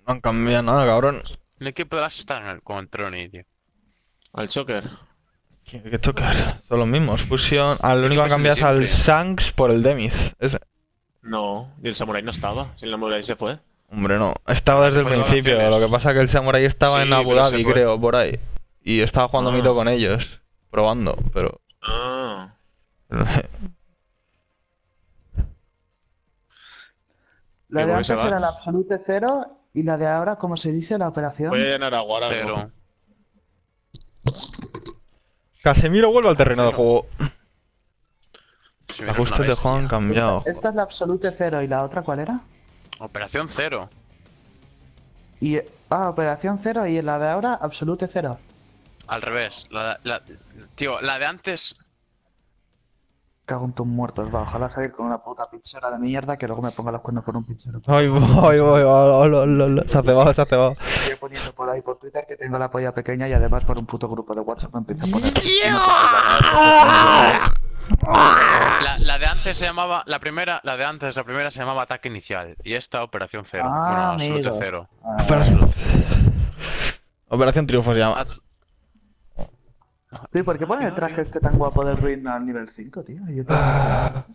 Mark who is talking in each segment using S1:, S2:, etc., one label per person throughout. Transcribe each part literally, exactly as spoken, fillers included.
S1: No han cambiado nada, cabrón.
S2: El equipo de las está en el control, tío.
S3: Al Choker.
S1: ¿Qué, qué tocar? Son los mismos. Fusión. Ah, lo
S2: El
S1: único que
S2: equipo
S1: han
S2: es el
S1: cambiado
S2: de
S1: es al
S2: siempre.
S1: Shanks por el Demis. Ese.
S3: No, y el Samurai no estaba. Si el Samurai se fue.
S1: Hombre, no. Estaba desde
S2: Se
S1: el
S2: fue de
S1: principio. Lo
S2: vacaciones.
S1: que pasa es que el Samurai estaba
S3: Sí,
S1: en Abu
S3: pero se
S1: Dhabi,
S3: fue.
S1: creo, por ahí. Y estaba jugando
S3: Ah.
S1: mito con ellos. Probando, pero.
S3: Ah.
S4: La
S3: ¿Y
S4: de
S3: por qué
S4: antes
S3: se va?
S4: era la absolute cero y la de ahora, ¿cómo se dice? La operación.
S3: Voy a llenar agua ahora.
S2: Cero.
S1: Casemiro vuelve al terreno de juego.
S2: Si
S1: Los
S2: eres una
S1: ajustes de juego han
S2: bestia.
S1: cambiado.
S4: Esta es la absolute cero y la otra, ¿cuál era?
S2: Operación cero.
S4: Y, ah, operación cero y la de ahora, absolute cero.
S2: Al revés. La, la, tío, la de antes.
S4: Cago en tus muertos, va. Ojalá salir con una puta pizzera de mierda que luego me ponga los cuernos con un pizzero.
S1: Ay, voy, voy, voy, voy, voy, se ha cebado, se ha cebado.
S4: Estoy poniendo por ahí por Twitter que tengo la polla pequeña y además por un puto grupo de WhatsApp me empieza a poner.
S2: La, la de antes se llamaba. La primera, la de antes, la primera se llamaba ataque inicial. Y esta operación cero.
S4: Ah,
S2: bueno, absolute
S4: amigo.
S2: cero.
S4: Ah,
S1: Operación, Operación Triunfo se llama.
S4: sí, ¿por qué pone el traje este tan guapo del Ruin al nivel cinco, tío? Yo te-
S1: Ah.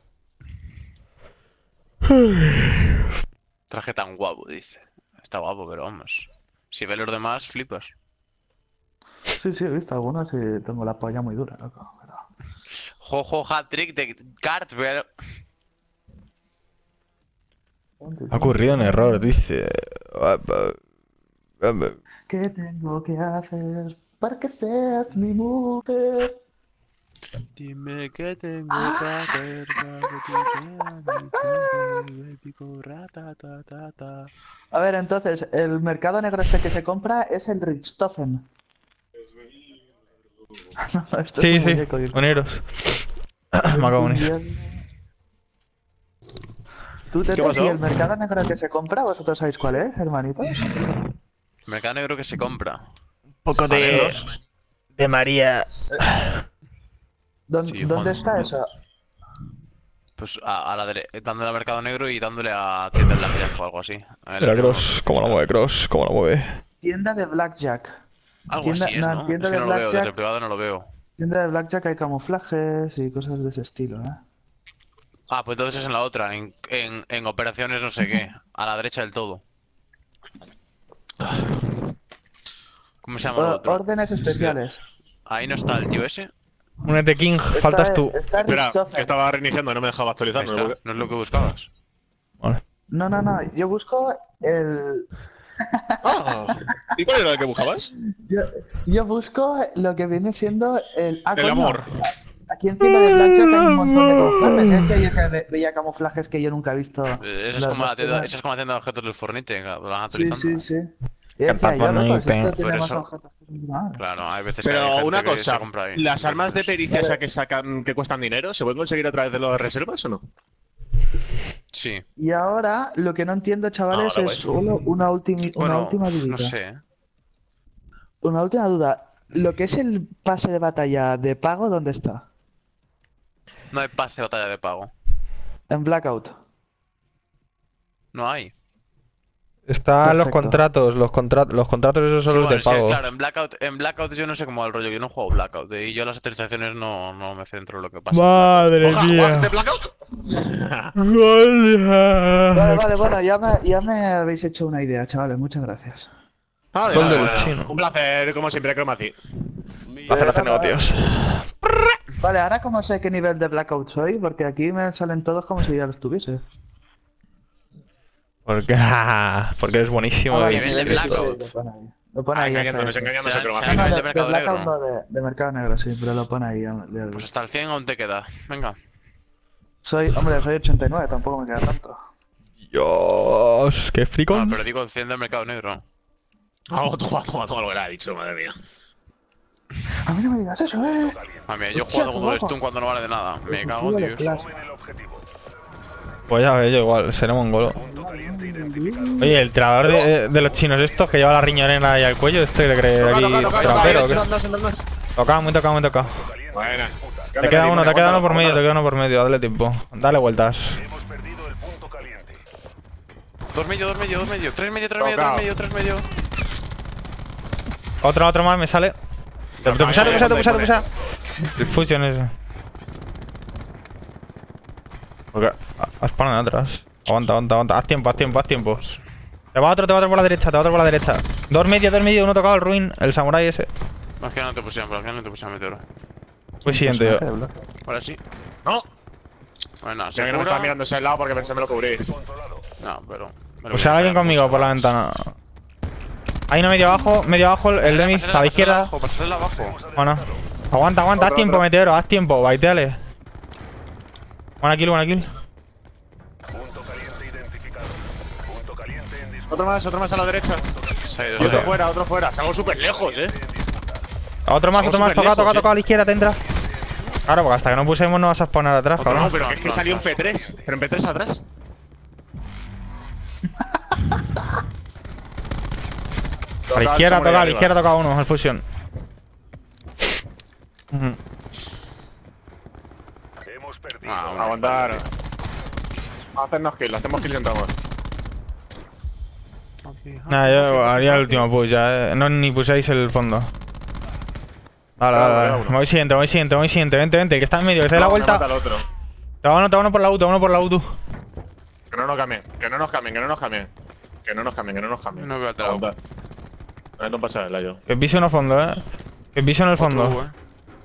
S2: Traje tan guapo, dice. Está guapo, pero vamos. Si ves los demás, flipas.
S4: Sí, sí, he visto algunos y tengo la polla muy dura, loco. Pero...
S2: Jojo, hat trick de Cartwell.
S1: Ha ocurrido un error, dice.
S4: ¿Qué tengo que hacer para que seas mi mujer?
S2: Dime qué tengo que hacer para que tú seas mi mujer, baby, corra, ta, ta, ta, ta.
S4: A ver, entonces, el mercado negro este que se compra es el Richthofen. No, esto
S1: Sí,
S4: es un
S1: sí,
S4: muñeco, tío.
S1: uniros. Me acabo de unir.
S4: ¿Tú te
S3: ¿Qué pasó?
S4: y el mercado negro que se compra? ¿Vosotros sabéis cuál es, hermanitos?
S2: Mercado negro que se compra.
S1: Un poco de. de María.
S4: ¿Dónde,
S2: Sí,
S4: ¿dónde
S2: Juan.
S4: está eso?
S2: Pues a, a la dere- dándole a mercado negro y dándole a tienda de Blackjack o algo así. A ver,
S1: Mira,
S2: creo-
S1: Cross, cómo la mueve, Cross, cómo la mueve.
S4: Tienda de Blackjack.
S2: Algo
S4: tienda-
S2: así es,
S4: no,
S2: ¿no?
S4: tienda
S2: Es que
S4: de
S2: no lo veo, desde el
S4: Blackjack.
S2: privado no lo veo.
S4: Tienda de Blackjack hay camuflajes y cosas de ese estilo, ¿eh?
S2: Ah, pues entonces es en la otra, en, en, en operaciones no sé qué, a la derecha del todo. ¿Cómo se llama lo
S4: O-
S2: otro?
S4: órdenes especiales.
S2: Ahí no está el tío ese.
S1: Únete, King,
S4: Está-
S1: faltas tú.
S4: Está
S3: Espera,
S4: Richthofen.
S3: que estaba reiniciando, no me dejaba
S2: Ahí
S3: actualizar. No,
S2: está,
S3: lo-
S2: no es lo que buscabas.
S1: Vale.
S4: No, no, no. Yo busco el.
S3: Ah, ¿y cuál era el que buscabas?
S4: Yo, yo busco lo que viene siendo el. Ah,
S3: El
S4: coño,
S3: amor.
S4: Aquí en tienda de Blackjack hay un montón de camuflajes. ¿Eh? Que yo que ve- veía camuflajes que yo nunca he visto.
S2: Eh, Esa es,
S4: Las
S2: como la
S4: dos
S2: tienda,
S4: tiendas.
S2: esa es como la tienda de objetos del Fornite, que lo van
S4: Sí,
S2: actualizando.
S4: sí, sí. Y
S1: Que
S4: decía yo,
S1: tapan
S4: loco,
S1: ahí,
S4: si esto
S1: pen.
S4: tiene
S2: Por
S4: más
S2: eso-
S4: objetos que su madre.
S2: Claro, hay veces que hay
S3: Pero
S2: gente
S3: una
S2: que se
S3: cosa,
S2: compra ahí.
S3: ¿las armas de pericia esas que sacan que cuestan dinero se pueden conseguir a través de las reservas o no?
S2: Sí.
S4: Y ahora lo que no entiendo, chavales,
S3: Ahora,
S4: es
S3: güey.
S4: solo una, ultimi- una
S2: Bueno,
S4: última dudita.
S2: no sé. ¿eh?
S4: Una última duda. Lo que es el pase de batalla de pago, ¿dónde está?
S2: No hay pase de batalla de pago.
S4: En Blackout.
S2: No hay.
S1: Están los
S4: Perfecto.
S1: contratos, los, contra los contratos esos son
S2: Sí,
S1: los
S2: bueno,
S1: de
S2: es que,
S1: pago.
S2: claro, en Blackout, en Blackout yo no sé cómo va el rollo, yo no juego Blackout y yo las actualizaciones no, no me centro en lo que pasa.
S1: Madre
S3: Oja,
S1: mía.
S3: ¿jugaste Blackout?
S4: Vale, vale, bueno, ya me, ya me habéis hecho una idea, chavales. Muchas gracias.
S3: Ah, de
S1: Gol
S3: nada,
S1: del
S3: bueno.
S1: chino.
S3: Un placer, como siempre, Cromacy.
S1: Hacer hacer negocios.
S4: Vale, ahora cómo sé qué nivel de Blackout soy, porque aquí me salen todos como si ya los tuviese.
S1: Porque, porque eres buenísimo.
S4: Ah, vale,
S1: y-
S2: nivel de
S4: nivel- sí,
S2: Blackout.
S4: sí, lo pone ahí. Lo pone
S3: Ah,
S4: ahí.
S3: engañándonos,
S4: hasta-
S3: engañándonos
S2: Será-
S3: el Cromacy.
S2: será-
S4: No, no,
S2: nivel
S4: de,
S2: de mercado
S4: de Blackout
S2: negro.
S4: no, de, de mercado negro, sí, pero lo pone ahí. de- de-
S2: Pues hasta el cien aún te queda. Venga.
S4: Soy, hombre, soy ochenta y nueve, tampoco me queda tanto.
S1: Dios, qué
S2: No,
S1: fricón.
S2: pero digo el cien del mercado negro.
S3: Ah, toma, toma, toma lo que le ha dicho, madre mía.
S4: A mí no me digas eso, eh.
S2: Mami, yo he
S4: Hostia,
S2: jugado
S4: qué
S2: con el
S4: loco.
S2: stun cuando no vale de nada. Me
S4: Es un
S2: cago en
S4: tío de
S2: Dios.
S4: clase.
S1: Pues ya ves, yo igual, seré mongolo. Oye, el tirador de, de los chinos estos que lleva la riñonera y al cuello, este que le cree
S3: Toca,
S1: aquí
S3: toca, toca, toca,
S1: trapero, ¿o qué?
S3: andas, andas, andas.
S1: Tocado, muy tocado, muy tocado.
S3: Buenas.
S1: Te queda uno, te queda uno por medio, te queda uno por medio, dale tiempo. Dale vueltas.
S2: Dos medio, dos medio, dos medio. Tres medio, tres medio, tres
S3: Tocao.
S2: medio, tres medio.
S1: Otro, otro más me sale. Te te pusa, te pusa, te pusa, te pusa. El fusion ese. Porque has parado atrás. Aguanta, aguanta, aguanta. Haz tiempo, haz tiempo, haz tiempo. Te va otro, te va otro por la derecha, te va otro por la derecha. Dos medio, dos medio, uno tocado, el ruin, el samurai ese.
S2: Más que no te pusieron, pero que no te pusieron meteoro.
S1: Pues siguiente yo.
S4: Personaje de bloque.
S2: Ahora sí.
S3: ¡No!
S2: Bueno,
S3: Yo
S2: se
S3: que no me
S2: cura.
S3: estaba mirando ese lado porque pensé que me lo cubrís.
S2: No, pero. me lo
S1: Pues
S2: voy a
S1: alguien
S2: esperar
S1: conmigo
S2: mucho
S1: por la
S2: más.
S1: ventana. Hay uno medio abajo, medio abajo, el, el
S2: Pasarela,
S1: Demis,
S2: pasarela,
S1: a la izquierda.
S2: abajo, pasarela abajo.
S1: Bueno. Aguanta, aguanta, haz
S3: Otro,
S1: tiempo,
S3: otro.
S1: meteoro, haz tiempo, baiteale. Buena kill, buena kill.
S3: Otro más, otro más a la derecha.
S2: Se ha ido,
S3: Y
S2: se ha
S3: otro
S2: ido.
S3: fuera, otro fuera. Salgo súper lejos, eh.
S1: Otro más,
S3: Estamos
S1: otro más,
S3: súper
S1: toca,
S3: lejos,
S1: toca,
S3: eh.
S1: toca a la izquierda, te entra. Claro, porque hasta que no pusemos no vas a spawnar atrás,
S2: Otro
S3: No,
S1: cabrón.
S3: pero
S2: no,
S3: que es que
S2: no,
S3: salió
S2: no.
S3: en P tres. Pero en P tres atrás.
S1: A la izquierda toca, a la izquierda toca uno, el fusion. Ujú.
S2: Ah, bueno.
S3: Aguantar. Vamos a hacernos kill, hacemos kill y entramos.
S1: Nada, yo haría el último push ya, eh. No ni puséis el fondo. Vale,
S3: Cuidado,
S1: vale,
S3: cuidado,
S1: vale.
S3: uno.
S1: Me voy siguiente, me voy siguiente, me voy siguiente. Vente, vente, que está en medio, que se dé la
S3: No, me mata
S1: vuelta.
S3: el otro.
S1: Te va uno, te va uno por la U, te va uno por la U, tú.
S3: Que no nos cambien, que no nos cambien, que no nos cambien. Que no nos cambien, que no nos cambien.
S2: No veo atrás.
S3: Aguantar. No hay pasarela yo.
S1: Que pise uno fondo, eh. Que pise en el
S2: Otro,
S1: fondo.
S2: eh.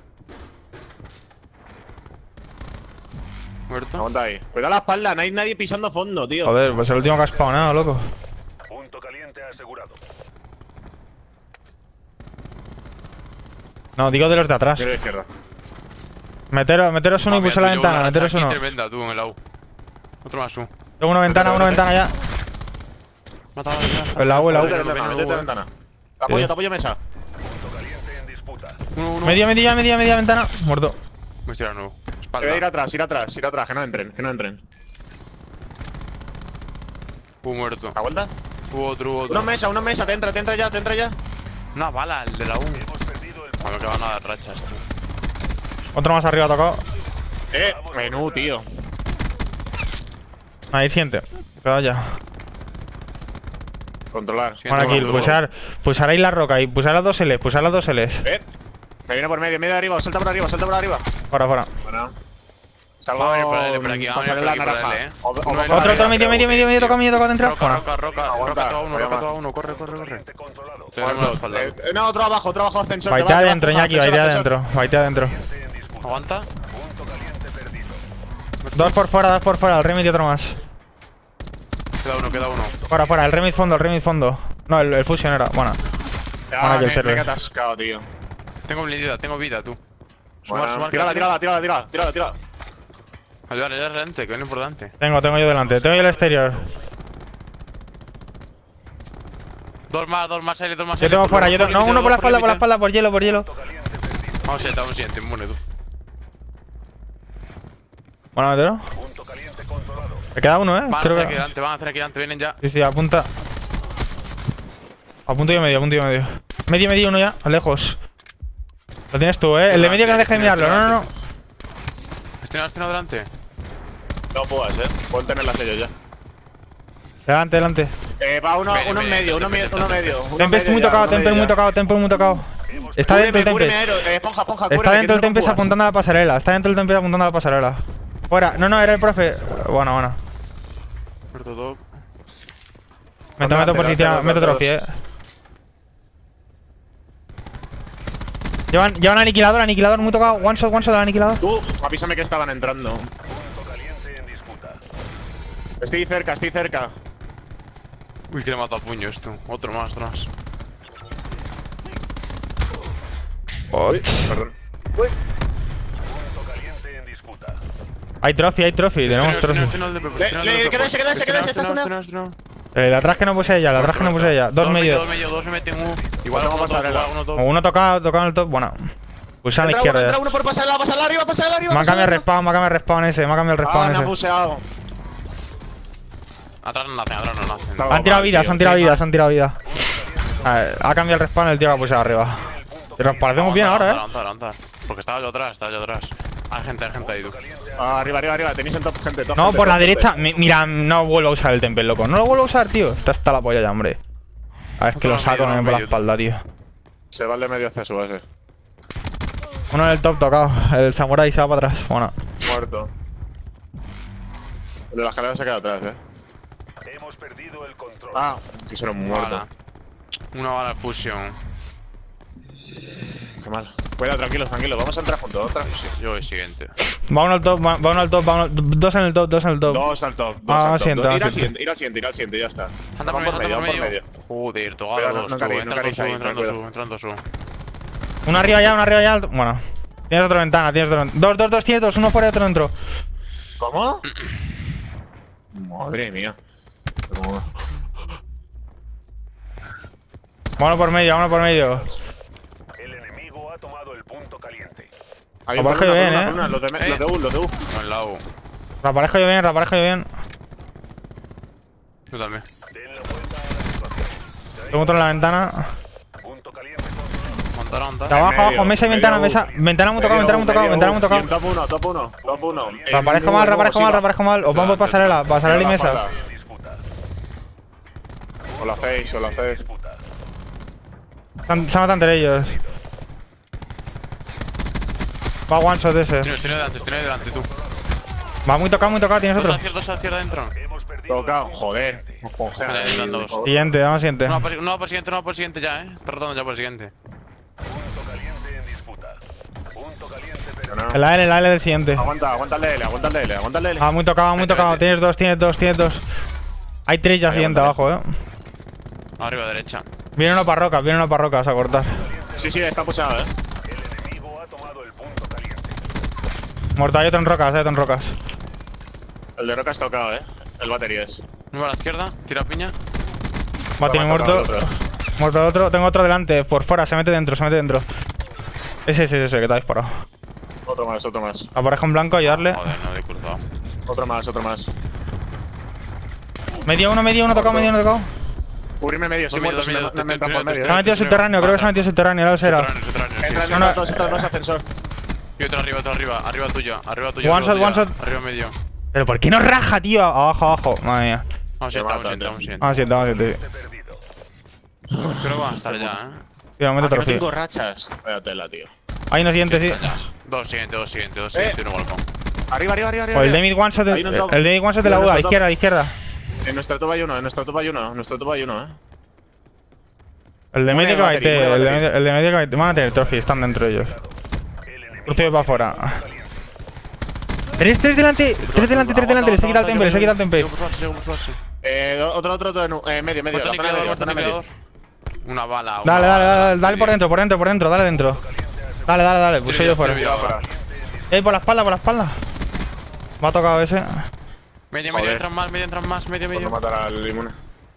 S2: Muerto.
S3: Aguanta ahí. Cuidado la espalda, no hay nadie pisando fondo, tío.
S1: Joder, pues el último que has spawnado, loco.
S5: Punto caliente asegurado.
S1: No, digo de los de atrás.
S3: Mira a la izquierda.
S1: Meteros, meteros uno y
S2: Mami,
S1: puse la
S2: tú llevas
S1: ventana,
S2: una
S1: meteros
S2: racha
S1: uno.
S2: aquí tremenda, tú, en el A U. Otro más U.
S1: Tengo una ventana, una ventana ya.
S2: Mata a la
S1: El agua, el agua.
S3: Métete ventana, métete ventana. Te apoyo, te apoyo mesa.
S5: Punto caliente en disputa.
S2: Uno, uno.
S1: Media, media, media, media ventana. Muerto.
S2: Me estoy a nuevo.
S3: Que voy a ir
S2: Espalda.
S3: atrás, ir atrás, ir atrás, que no entren, que no entren.
S2: U muerto.
S3: ¿La vuelta?
S2: U otro, u otro.
S3: Uno mesa, uno mesa, te entra, te entra ya, te entra ya.
S2: Una bala, el de la U.
S5: Hemos perdido el
S2: No me quedan nada de rachas, tío.
S1: Otro más arriba tocado.
S3: Eh, menú, tío.
S1: Ahí, siguiente. Cuidado ya.
S3: Controlar.
S2: Sí.
S1: Buena kill.
S2: Control.
S1: Pulsar, pulsar ahí la roca y pulsar las dos L's. Pulsar las dos L's.
S3: Eh, me viene por medio, medio de arriba, salta por arriba, salta por arriba.
S1: Fuera, fuera.
S3: Bueno. Salgo
S2: Vamos a ir por él, por aquí, vamos a ir
S3: pasarle
S2: por
S3: la
S2: aquí, por
S3: naranja.
S2: él, eh.
S3: O- o-
S2: Uno
S3: o-
S2: en
S1: Otro,
S2: la
S1: otro, medio, medio, medio, medio, toca medio, toca dentro.
S2: Roca,
S1: Bueno.
S2: roca, roca,
S3: Aguanta,
S2: roca todo uno,
S3: voy a
S2: roca
S3: más.
S2: todo uno, corre, corre, corre.
S5: caliente controlado.
S2: Tenemos la espalda.
S3: Eh, eh, no, otro abajo, otro abajo, ascensor. te
S1: Baite
S3: vas, te vas,
S1: adentro,
S3: te vas,
S1: Iñaki,
S3: ascensor,
S1: baite
S3: ascensor.
S1: adentro. Baite adentro.
S5: Caliente en disputa.
S2: ¿Aguanta?
S5: Punto caliente perdido.
S1: Dos por fuera, dos por fuera. El remit y otro más.
S2: Queda uno, queda uno.
S1: Fuera, fuera. El remit fondo, el remit fondo. No, el, el fusion era. Bueno.
S3: Ah,
S1: Ahora que el
S3: me, me he
S1: server.
S3: atascado, tío.
S2: Tengo vida, tengo vida, tú. Sumar,
S3: Bueno,
S2: sumar.
S3: tírala,
S2: que-
S3: tírala, tírala, tírala, tírala, tírala.
S2: Ayudar, ayudar adelante, que es lo importante.
S1: Tengo, tengo yo delante. Tengo yo el exterior.
S2: Dos más, dos más aire, dos más
S1: Yo
S2: aire.
S1: tengo
S2: Por
S1: fuera. Yo
S2: límite,
S1: tengo... No,
S2: dos
S1: uno por la espalda, por la
S2: límite.
S1: espalda, por hielo, por hielo.
S5: Punto caliente perdido.
S2: Vamos siguiente, vamos siguiente, inmune, tú.
S1: Bueno, metero.
S5: Punto caliente controlado.
S1: Me queda uno, eh.
S2: Van a
S1: Creo
S2: hacer aquí
S1: que.
S2: delante, van a hacer aquí delante, vienen ya.
S1: Sí, sí, apunta. Apunto yo medio, apunto yo medio. Medio, medio, uno ya, lejos. Lo tienes tú, eh. El de medio que no deje de mirarlo. No, no, no.
S2: Estoy en el delante.
S3: No puedas, eh. Pueden tener la sello ya.
S1: Delante, delante.
S3: Eh, va uno,
S2: Ven,
S3: uno en
S2: ven,
S3: medio, uno,
S2: ven,
S3: medio,
S2: ven,
S3: uno
S2: ven.
S3: medio. uno
S1: Tempe es
S3: medio
S1: muy
S3: ya,
S1: tocado,
S3: uno
S1: Tempe es
S3: medio
S1: muy
S3: ya.
S1: tocado, Tempe es muy tocado. Está dentro
S3: Cúbreme,
S1: el
S3: cúbreme,
S1: Tempe.
S3: Aero. Eh, esponja, esponja,
S1: Está
S3: cúbreme,
S1: dentro el
S3: que
S1: Tempe
S3: no puedas.
S1: apuntando a la pasarela. Está dentro el Tempe apuntando a la pasarela. Fuera. No, no, era el profe. Bueno, bueno.
S2: Muerto todo.
S1: Meto, meto por
S3: Delante,
S1: encima,
S3: delante,
S1: meto
S3: delante,
S1: trofi, eh. Llevan, llevan aniquilador, aniquilador muy tocado. One shot, one shot del aniquilador.
S3: Tú, avísame que estaban entrando.
S5: Punto caliente en disputa.
S3: Estoy cerca, estoy cerca.
S2: Uy, que le mata a puños, tú. Otro más, otro más.
S3: Uy, perdón. Uy.
S5: Punto caliente en disputa.
S1: Hay trophy, hay trophy. Tenemos trophy.
S3: Le- le- quédese, quédese, quédese, está tunado.
S1: El de atrás que no puse ella, el de atrás que no puse ella. Dos
S2: Dos
S1: medio.
S2: medio, dos me meten U. Igual
S3: Pasamos
S2: uno top,
S3: pasarela.
S2: igual uno top.
S1: Uno tocado, tocado en el top. Bueno. Pulsa a la
S3: Entra uno,
S1: izquierda.
S3: entra
S1: ya.
S3: uno por pasarla, pasarla arriba, pasarla arriba.
S1: Me ha
S3: pasarla
S1: cambiado el
S3: arriba.
S1: respawn, me ha cambiado el respawn ese, me ha cambiado el
S3: Ah,
S1: respawn
S3: me ha
S1: ese.
S3: puseado.
S2: Atrás no nacen, atrás no nacen.
S3: Estaba
S1: Han tirado
S3: mal,
S1: vidas,
S3: tío.
S1: han tirado
S3: Sí,
S1: vidas, han tirado vidas. A ver, ha cambiado el respawn el tío que ha puesto arriba. Pero nos parecemos bien ahora, eh.
S2: Avanzar, avanzar, avanzar. Porque estaba yo atrás, estaba yo atrás. Hay gente, hay gente ahí, tú.
S5: Caliente
S3: Ah, arriba, arriba, arriba. Tenéis en top gente. Top
S1: No,
S3: gente,
S1: por la
S3: top gente.
S1: derecha. Mi- Mira, no vuelvo a usar el temple, loco. No lo vuelvo a usar, tío. Está hasta la polla ya, hombre. A ver, es que
S2: Otro
S1: lo saco
S2: medio,
S1: también por la
S2: medio.
S1: espalda, tío.
S3: Se va el de medio hacia su base.
S1: Uno en el top tocado. El samurai se va para atrás. Bueno.
S3: Muerto. El de la escalera se queda atrás, eh.
S5: Hemos perdido el control.
S3: Ah, que se un muerto.
S2: Bala. Una bala de fusión.
S3: Qué mal. Cuidado, tranquilos, tranquilos. Vamos a entrar juntos. Otra.
S2: Yo voy siguiente.
S1: Va uno al top, va va uno al top, va uno, dos en el top, dos en el top.
S3: Dos al top. Dos
S1: Ah,
S3: al top.
S1: siguiente,
S3: Dos-
S1: va,
S3: ir al
S1: siguiente.
S3: siguiente, ir al siguiente, ir al siguiente, ya está.
S2: Anda por
S3: Vamos
S2: medio, anda por
S3: vamos
S2: medio. Joder, tocado
S3: Cuidado,
S2: dos,
S3: no
S2: tú,
S3: caréis, no
S2: entrando
S3: caréis
S2: su,
S3: ahí,
S2: entrando
S3: cuidado.
S2: su, entrando su.
S1: Uno arriba ya, uno arriba ya. Bueno. Tienes otra ventana, tienes otra ventana. Dos, dos, dos, tienes dos. Uno fuera y otro dentro.
S3: ¿Cómo? Madre mía. ¿Cómo?
S1: Vámonos por medio, vámonos por medio.
S5: El enemigo ha tomado el punto caliente.
S3: Hay
S1: Abajo
S3: una,
S1: bien,
S3: una,
S1: eh.
S3: una, los de, me-
S2: Eh.
S3: los de U, los de U.
S2: No, el lado.
S1: Reaparejo yo bien, reaparejo yo bien.
S2: Tú también.
S5: Den la vuelta a la situación.
S1: Tengo otro en la ventana.
S5: Punto caliente controlado.
S2: Montar,
S1: De
S2: montar.
S1: abajo,
S3: medio,
S1: abajo, mesa y
S3: medio
S1: ventana,
S3: U.
S1: mesa. Ventana muy tocado, ventana muy tocado, ventana muy tocado.
S3: Top uno, top uno, top uno.
S1: Reaparejo mal, reaparejo mal, reaparejo mal. Os vamos por pasarela, pasarela y mesa.
S5: En disputa.
S3: O lo hacéis, o lo hacéis.
S5: Disputa.
S1: Están- Se matan entre ellos. Va one shot ese.
S2: Tienes, tienes delante, tienes delante tú.
S1: Va muy tocado, muy tocado, tienes
S2: Dos
S1: otro.
S2: al cierto, dos al cierto adentro.
S5: Hemos perdido
S3: Tocado,
S5: el punto
S3: joder.
S5: caliente.
S2: Vale, ahí están dos.
S1: Siguiente, vamos siguiente.
S2: Uno por, uno por el siguiente, uno por el siguiente ya, eh. Está rotando ya por el siguiente.
S5: Punto caliente en disputa. Punto caliente pero
S3: No, no.
S1: El A L, el A L del siguiente.
S3: Aguanta, aguanta el D L, aguanta el D L, aguanta el D L.
S1: Ah, muy tocado, muy tocado. Tienes dos, tienes dos, tienes dos. Hay tres ya
S3: Ahí,
S1: siguiente
S3: aguántale.
S1: abajo, eh.
S2: Arriba derecha.
S1: Viene uno para rocas, viene uno para rocas a cortar.
S3: Sí, sí, está pusado, eh.
S5: el enemigo ha tomado el punto caliente.
S1: Muerto, hay otro en rocas, hay otro en rocas.
S3: El de Roca está tocado, eh. El baterías.
S2: Uno a la izquierda, tira piña.
S1: Va, tiene
S3: Me ha
S1: muerto.
S3: tocado el otro.
S1: Muerto el otro, tengo otro delante, por fuera, se mete dentro, se mete dentro. Ese, ese, ese, que te ha disparado.
S3: Otro más, otro más.
S1: Aparejo en blanco, ayudarle.
S2: Joder, no le he cruzado.
S3: Otro más, otro más.
S1: Medio uno, medio uno tocado, medio uno tocado.
S3: Cubrirme medio, sí,
S2: Dos
S3: muerto,
S2: medio,
S3: se me,
S2: dos
S3: me
S2: medio,
S3: entran por
S2: dos
S3: medio,
S1: Se ha
S3: eh.
S1: metido subterráneo, creo que se ha metido subterráneo, la será.
S2: Subterráneo, subterráneo, sí,
S3: Entran,
S2: sí.
S1: No, no.
S3: entran dos, entran dos ascensor.
S2: Y otro arriba, otro arriba, arriba tuyo, arriba tuyo.
S1: One
S2: arriba
S1: shot, one
S2: tuyo,
S1: shot.
S2: Arriba medio.
S1: Pero ¿por qué no raja, tío? Abajo, abajo. Madre mía.
S2: Vamos
S3: Te
S2: siguiente, vamos
S3: mata,
S2: siguiente,
S3: tío.
S2: vamos siguiente.
S1: Vamos, siete, vamos, siete.
S5: He perdido.
S2: Creo que van a estar ya, eh.
S1: Tío,
S3: Ah,
S1: mete
S3: que
S1: otro,
S3: no
S1: sí.
S3: tengo rachas. Vaya tela, tío.
S1: Hay uno siguiente, sí.
S2: Ya. Dos siguiente, dos siguiente, dos
S3: Eh.
S2: siguiente, uno balcón.
S3: Arriba, arriba, arriba, arriba.
S1: O el
S3: arriba.
S1: de mid one shot,
S3: Hay
S1: el,
S3: uno en top.
S1: el de mid one shot de la
S3: Hay
S1: U,
S3: uno
S1: a
S3: en top.
S1: izquierda, a izquierda.
S3: En nuestra top hay uno, en nuestra top hay uno, en nuestra top hay uno, eh.
S1: El de
S3: Muere
S1: medio que
S3: batería,
S1: baite,
S3: muere
S1: el de
S3: batería.
S1: medio, el de medio que baite. Van a tener trophy, están dentro ellos.
S5: El enemigo
S1: Cruzo yo para afuera.
S5: caliente.
S1: Tres, tres delante, tres delante, tres delante. Le seguirá al temple, le seguirá al temple.
S2: Sigo por suave, sigo por suave.
S3: Eh, otro, otro, otro, en u- eh, medio, medio,
S2: Muerto
S3: la zona
S2: liquidador,
S3: medio,
S2: muerto
S3: zona medio.
S2: liquidador. Una bala, una
S1: Dale, dale,
S2: bala,
S1: dale, dale por
S2: tío.
S1: dentro, por dentro, por dentro, dale dentro. Dale, dale, dale, puse yo fuera.
S2: Tiro yo,
S3: Fuera.
S1: Eh, por la espalda, por la espalda. Me ha tocado ese.
S2: Medio, medio,
S3: Joder.
S2: entran más, medio, entran más, medio,
S3: Por no
S2: medio.
S3: matar al limón.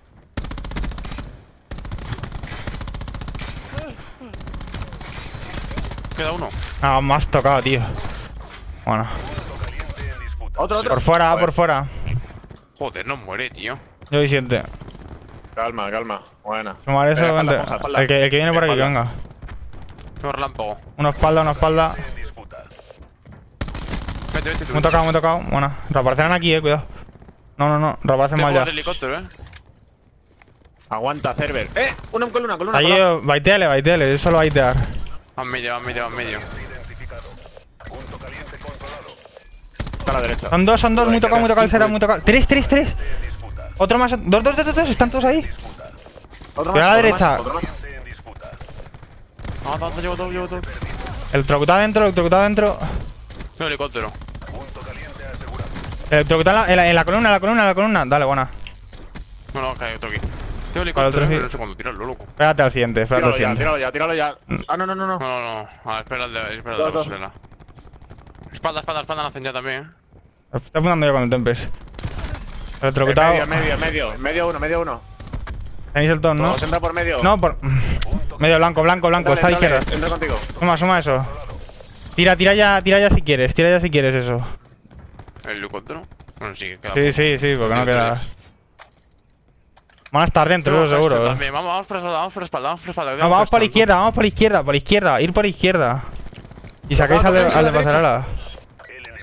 S2: Queda uno.
S1: Ah, me has tocado, tío. Bueno.
S5: Caliente en disputa.
S3: Otro, otro.
S1: Por fuera,
S3: Joder.
S1: por fuera.
S2: Joder, no muere, tío.
S1: Yo voy siete.
S3: Calma, calma. Buena.
S1: Sumar eso,
S3: Venga, espalda,
S1: vente.
S3: Ponja, espalda.
S1: El que, el que viene por aquí, que
S3: Espalda.
S1: venga.
S2: Tengo relámpago.
S1: Una espalda, una espalda.
S5: En disputa.
S2: Vete, vete, tú.
S1: Me he tocado, me he tocado. Bueno, reaparecerán aquí, eh, cuidado. No, no, no, reaparecen mal
S2: Tengo
S1: ya.
S2: el helicóptero, eh.
S3: Aguanta, Cerber. Eh, una columna, columna.
S1: Allí,
S3: columna.
S1: baiteale, baiteale, es solo baitear.
S2: Van medio, van medio, van medio.
S5: Identificado. Punto caliente controlado.
S3: Está a la derecha.
S1: Son dos, son dos, muy tocado, muy tocado, será muy tocado. Tres, tres, tres.
S5: En disputa.
S1: Otro más, dos, dos, dos, dos, dos, están todos ahí.
S5: Disputa.
S3: Otro
S1: Cuidado a la
S3: otro más,
S1: derecha.
S3: otro más.
S5: Caliente en disputa.
S2: Ah, tanto, llevo todo, llevo todo.
S1: Electrocutado dentro, electrocutado dentro.
S2: Tengo helicóptero.
S5: Punto caliente asegurado.
S1: Electrocutado en la, en, la, en la columna, en la columna, en la columna. Dale, buena.
S2: No, no, cae otro aquí. Tengo
S1: Vale,
S2: helicóptero,
S1: otro
S2: eh,
S1: sí.
S2: pero no sé cuándo tirarlo, loco.
S1: Espérate al siguiente, espérate al
S3: Tíralo ya,
S1: siguiente.
S3: tíralo ya, tíralo ya. Ah, no, no, no, no.
S2: No, no, no. A ver, espera el de, espera el de
S3: Dos,
S2: la
S3: dos.
S2: pasarela. Espalda, espalda, espalda, nacen ya también, eh.
S1: Estoy apuntando yo con el tempes.
S3: Eh,
S1: Electrocutado.
S3: medio, medio, medio. Medio uno, medio uno.
S1: Tenéis el ton, ¿no?
S3: Todos entra por medio.
S1: No, por. Medio blanco, blanco, blanco,
S3: Dale,
S1: está a la
S3: dale,
S1: izquierda.
S3: Entra contigo.
S1: Suma, suma eso. Tira, tira ya, tira ya si quieres, tira ya si quieres eso.
S2: El helicóptero. Bueno, sí, queda
S1: Sí,
S2: poco.
S1: sí, sí, porque no
S2: Sí,
S1: queda. Van a estar dentro,
S2: Tengo
S1: eso
S2: gesto
S1: seguro. eh.
S2: también. Vamos, vamos por espalda, vamos por espalda, vamos por espalda.
S1: No, vamos por la izquierda, vamos por la izquierda, por la izquierda, ir por la izquierda. Y sacáis al de,
S3: Tocado,
S1: al de
S3: tocáis a la
S1: pasarela.
S5: El enemigo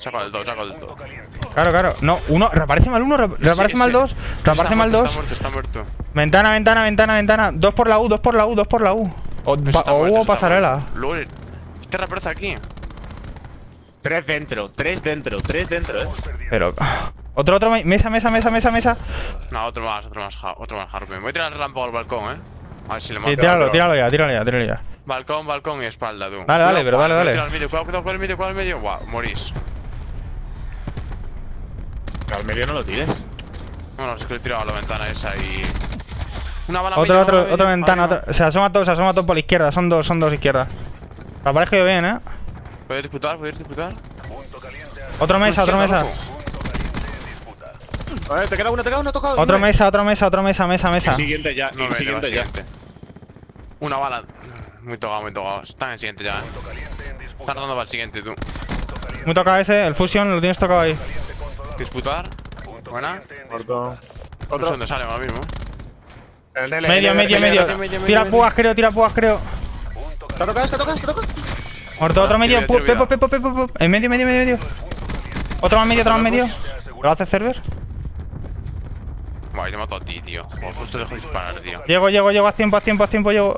S2: Saco del dos, saco del dos.
S1: Claro, claro. No, uno. Reaparece mal uno, re- reaparece
S2: Sí,
S1: mal
S2: sí.
S1: dos. Reaparece mal
S2: Está
S1: dos.
S2: muerto, está muerto, está muerto.
S1: Ventana, ventana, ventana, ventana. Dos por la U, dos por la U, dos por la U. O,
S2: Ese
S1: pa-
S2: está
S1: o
S2: muerto,
S1: hubo
S2: ese está
S1: pasarela.
S2: muerto. Luego, este reaparece aquí.
S3: Tres dentro, tres dentro, tres dentro, eh.
S1: Pero. Otro, otro. Mesa, mesa, mesa, mesa, mesa.
S2: No, otro más, otro más, ja- otro más Harpen. Voy a tirar el relámpago al balcón, eh. A ver si le mato.
S1: Sí, tíralo, tíralo ya, tíralo ya, tíralo ya.
S2: Balcón, balcón y espalda, tú.
S1: Dale, dale, pero dale,
S2: Cuidado,
S1: dale.
S2: Cuidado, al medio, cuidado, cuidado con el medio, cuidado al medio. Guau, morís.
S3: Al medio no lo tires.
S2: No, no, es que le he tirado a la ventana esa y... Una bala
S1: Otro,
S2: media,
S1: otro,
S2: una bala
S1: otra
S2: media,
S1: ventana,
S2: arriba.
S1: otro. Se asoma todo, se asoma todo por la izquierda. Son dos, son dos izquierdas. Me parece que bien, eh.
S2: ¿Puedes disputar? ¿Puedes disputar?
S5: Punto caliente.
S1: Otro mesa, otro
S2: Izquierda,
S1: mesa.
S2: loco.
S5: Punto caliente en disputa.
S3: Vale, te queda uno, te queda uno, tocado.
S1: Otro
S3: nueve.
S1: mesa, otro mesa, otro mesa, mesa, mesa.
S3: El siguiente ya,
S2: No,
S3: el
S2: me
S3: siguiente ya.
S2: siguiente. Una bala. Muy tocado, muy tocado. Están en el siguiente ya, eh.
S5: Punto caliente en disputa.
S2: Están dando para el siguiente, tú.
S1: Muy tocado ese, el fusion lo tienes tocado ahí.
S2: Disputar.
S5: Punto
S2: Buena.
S5: caliente en
S3: Corto.
S2: No sé
S3: Otro.
S2: dónde sale ahora mismo.
S3: El L,
S1: Medio,
S3: L,
S1: medio,
S3: L,
S1: medio.
S3: L.
S2: medio,
S1: Tira
S2: medio.
S1: púas, creo, tira púas, creo.
S5: Punto
S3: ¿Te ha tocado? ¿Te ha tocado? ¿Te ha tocado?
S1: Otro, otro medio,
S2: tiro,
S1: pu-
S2: tiro,
S1: pepo, pepo, pepo, pepo. En medio, medio, medio, medio. Otro más medio, otro más medio. ¿Lo hace Cerber?
S2: Buah, te mato a ti, tío. Buah, justo dejo de disparar, tío.
S1: Llego, llego, llego, a tiempo, a tiempo, a tiempo, llego.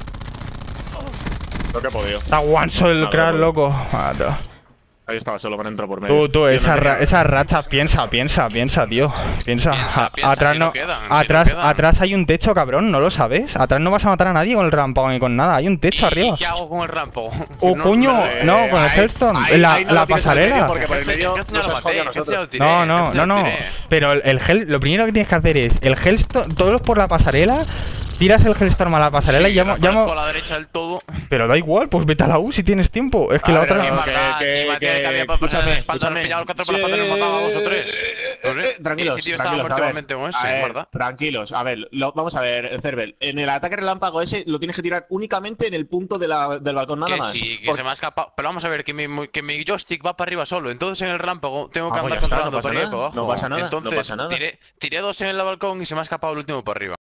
S3: Lo que he podido.
S1: Está guanso el
S3: Nada,
S1: crack,
S3: no.
S1: loco. Mato.
S3: Ahí estaba solo, me entró por medio.
S1: Tú, tú,
S3: Tío,
S1: esas
S3: me
S1: ra
S3: tenía-
S1: esas rachas, piensa, piensa, piensa, tío. Piensa.
S2: Piensa,
S1: A-
S2: piensa,
S1: atrás
S2: si
S1: no.
S2: no quedan, si no
S1: atrás,
S2: quedan.
S1: atrás hay un techo, cabrón, ¿no lo sabes? Atrás no vas a matar a nadie con el rampado ni con nada. Hay un techo
S2: ¿Y
S1: arriba.
S2: qué hago con el rampo?
S1: Oh,
S2: No,
S1: coño,
S2: me-
S1: no, con el
S3: ahí-
S1: Hellstone.
S3: ahí-
S1: La,
S3: ahí no
S1: la
S3: lo tires al medio
S1: pasarela.
S3: porque por el medio
S2: Jefe,
S3: nos
S2: no
S3: has
S2: lo
S3: jodido a
S2: maté, jefe, ya lo
S3: nosotros.
S2: tiré,
S1: No, no,
S2: jefe,
S1: no,
S2: ya lo
S1: no.
S2: tiré.
S1: Pero el, el Hell, lo primero que tienes que hacer es el Hellstone, todos por la pasarela, tiras el Hellstorm a la pasarela
S2: Sí,
S1: y llamo,
S2: reaparezco
S1: llamo.
S2: a la derecha del todo.
S1: Pero da igual, pues vete a la U si tienes tiempo. Es que
S3: A
S1: la
S3: ver,
S1: otra.
S2: Qué
S3: no,
S2: maldad,
S3: que-
S2: si me
S3: que-
S2: tiene que había para pasar en la
S3: escúchame,
S2: espalda, me
S3: escúchame.
S2: pillado el cuatro por la pata y me mataba a dos o tres. No sé.
S3: Tranquilos,
S2: Ese tío estaba
S3: tranquilos,
S2: muerto
S3: a ver.
S2: igualmente con
S3: A
S2: ese,
S3: ver,
S2: ¿verdad?
S3: tranquilos, a ver, lo- vamos a ver, Cervel. En el ataque relámpago ese lo tienes que tirar únicamente en el punto de la, del balcón, nada
S2: Que
S3: más.
S2: sí, que
S3: Por-
S2: se me ha escapado. Pero vamos a ver, que mi, que mi joystick va para arriba solo. Entonces en el relámpago tengo que
S3: Ah, pues
S2: andar
S3: ya está,
S2: controlando
S3: no pasa
S2: para arriba y
S3: nada,
S2: para abajo.
S3: no pasa nada, no
S2: Entonces
S3: pasa nada.
S2: Tiré, tiré dos en el balcón y se me ha escapado el último para arriba.